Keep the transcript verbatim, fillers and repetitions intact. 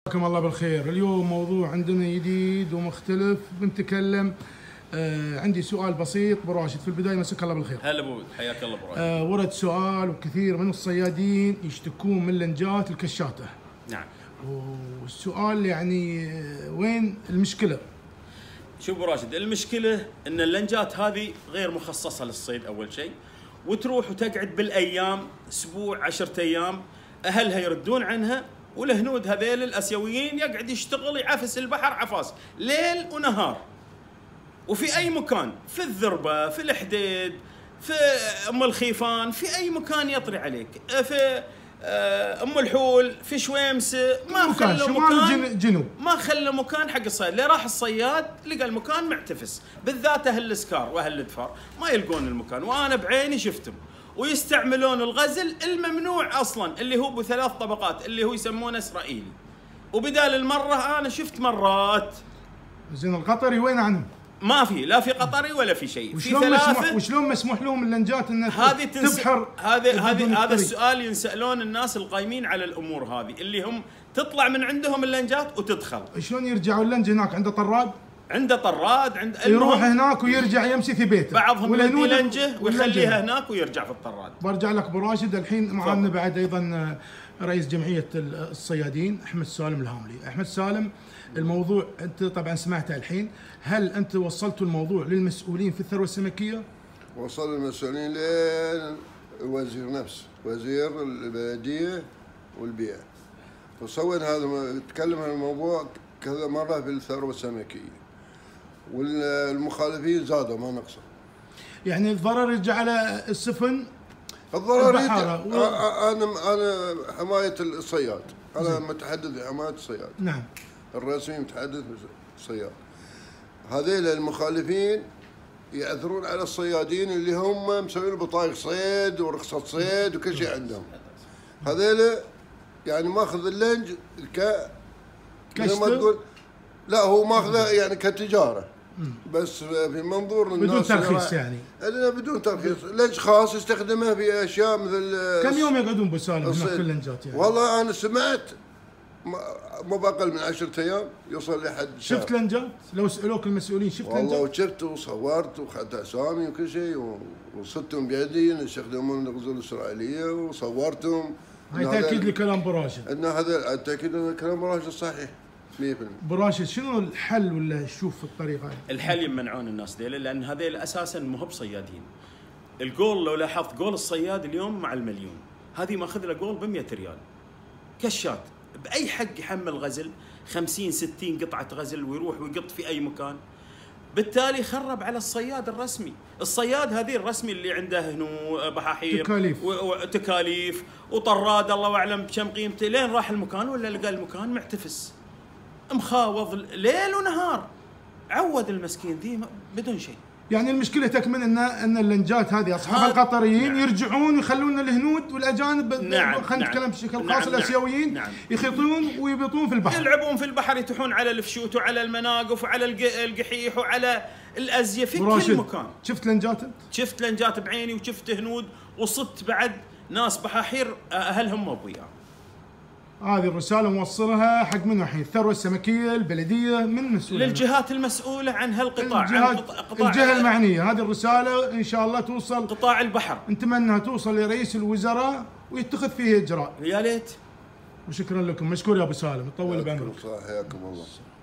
حياكم الله بالخير. اليوم موضوع عندنا جديد ومختلف بنتكلم. آه عندي سؤال بسيط ابو راشد. في البدايه مساك الله بالخير. هلا ابو حياك الله ابو راشد. آه ورد سؤال وكثير من الصيادين يشتكون من لنجات الكشاته. نعم. والسؤال يعني وين المشكله؟ شوف ابو راشد، المشكله ان اللنجات هذه غير مخصصه للصيد اول شيء، وتروح وتقعد بالايام اسبوع عشرة ايام، اهلها يردون عنها، والهنود هذيل الاسيويين يقعد يشتغل يعفس البحر عفاس ليل ونهار. وفي اي مكان، في الذربه، في الحديد، في ام الخيفان، في اي مكان يطري عليك، في ام الحول، في شويمسه، ما خلوا مكان جنوب، ما خلوا مكان حق الصياد. اللي راح الصياد لقى المكان معتفس، بالذات اهل السكار واهل الدفار ما يلقون المكان، وانا بعيني شفتهم. ويستعملون الغزل الممنوع اصلا اللي هو بثلاث طبقات اللي هو يسمونه اسرائيلي، وبدال المره انا شفت مرات. زين القطري وين عنهم؟ ما في، لا في قطري ولا في شيء. في ثلاثه. مسموح وشلون مسموح لهم اللنجات ان هذه تبحر؟ هذه هذه هذا السؤال السؤال ينسالون الناس القايمين على الامور هذه، اللي هم تطلع من عندهم اللنجات وتدخل. شلون يرجعوا اللنج هناك عنده طراد؟ عنده طراد، عند يروح هناك ويرجع يمشي في بيته. بعضهم يدي لنجه ويخليها هناك ويرجع في الطراد. برجع لك ابو راشد. الحين معنا بعد ايضا رئيس جمعيه الصيادين احمد سالم الهاملي. احمد سالم، الموضوع انت طبعا سمعته الحين، هل انت وصلتوا الموضوع للمسؤولين في الثروه السمكيه؟ وصل المسؤولين للوزير نفسه، وزير البلديه والبيئه، وسوينا هذا، تكلم عن الموضوع كذا مره في الثروه السمكيه، والمخالفين زادوا ما نقصوا. يعني الضرر يرجع على السفن؟ الضرر و... انا انا حمايه الصياد، انا متحدث حمايه الصياد. نعم. الرسمي متحدث بالصياد. هذيل المخالفين يعثرون على الصيادين اللي هم مسوين بطايق صيد ورخصه صيد وكل شيء عندهم. هذيل يعني ماخذ اللنج ك كشف، ما تقول لا، هو ماخذه يعني كتجاره، بس في منظور الناس بدون ترخيص. يعني بدون ترخيص، لنج خاص يستخدمه في اشياء مثل. كم يوم يقعدون بسالم هناك في اللنجات يعني؟ والله انا سمعت مو باقل من عشرة ايام يوصل لحد شهر. شفت لنجات؟ لو سالوك المسؤولين شفت لنجات؟ والله شفت وصورت واخذت اسامي وكل شيء، وصدتهم بيدي يستخدمون الغزول الاسرائيليه وصورتهم. هاي تاكيد لكلام ابو راشد. ان هذا التاكيد ان كلام ابو راشد صحيح مية بالمية. ابو راشد، شنو الحل ولا شوف الطريقه هاي؟ الحل يمنعون الناس ذيلا، لان هذيل اساسا مو بصيادين. الجول لو لاحظت جول الصياد اليوم مع المليون، هذه ماخذ له جول ب مئة ريال. كشات باي حق يحمل غزل خمسين ستين قطعه غزل ويروح ويقط في اي مكان، بالتالي خرب على الصياد الرسمي. الصياد هذه الرسمي اللي عنده هنو بحاحير تكاليف وتكاليف وطراد الله اعلم بكم قيمته، لين راح المكان ولا لقى المكان معتفس مخاوض ليل ونهار، عود المسكين ذي بدون شيء. يعني المشكله تكمن ان ان اللنجات هذه اصحاب القطريين نعم. يرجعون ويخلون الهنود والاجانب، نعم خلينا نتكلم نعم بشكل خاص، نعم الاسيويين نعم يخيطون ويبطون في البحر، يلعبون في البحر، يتحون على الفشوت وعلى المناقف وعلى القحيح وعلى الازيه في كل مكان. شفت لنجات انت؟ شفت لنجات بعيني، وشفت هنود، وصدت بعد ناس بحاحير اهلهم مو بوياهم. هذه الرسالة موصلها حق منو الحين؟ الثروة السمكية، البلدية، من مسؤول؟ للجهات المسؤولة عن هالقطاع، عن قطاع الجهة المعنية. هذه الرسالة إن شاء الله توصل قطاع البحر، نتمنى انها توصل لرئيس الوزراء ويتخذ فيه إجراء. يا ليت. وشكرا لكم، مشكور يا أبو سالم، طول بعمرك. حياكم الله.